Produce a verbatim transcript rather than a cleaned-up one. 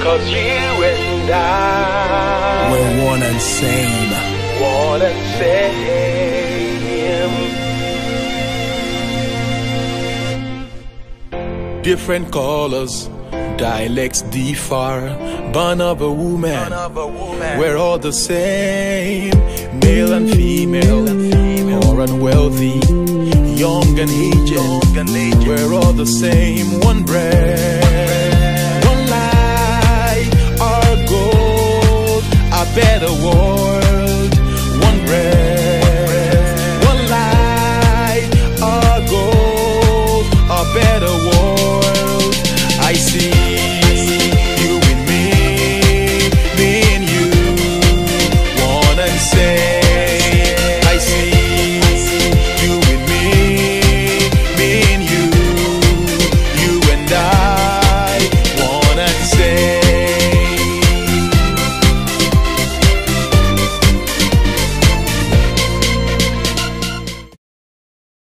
'cause you and I, we're one and same. One and same. Different colors, dialects differ. Born of a woman, we're all the same. Male and female, poor and wealthy, young and aged, we're all the same. One breath.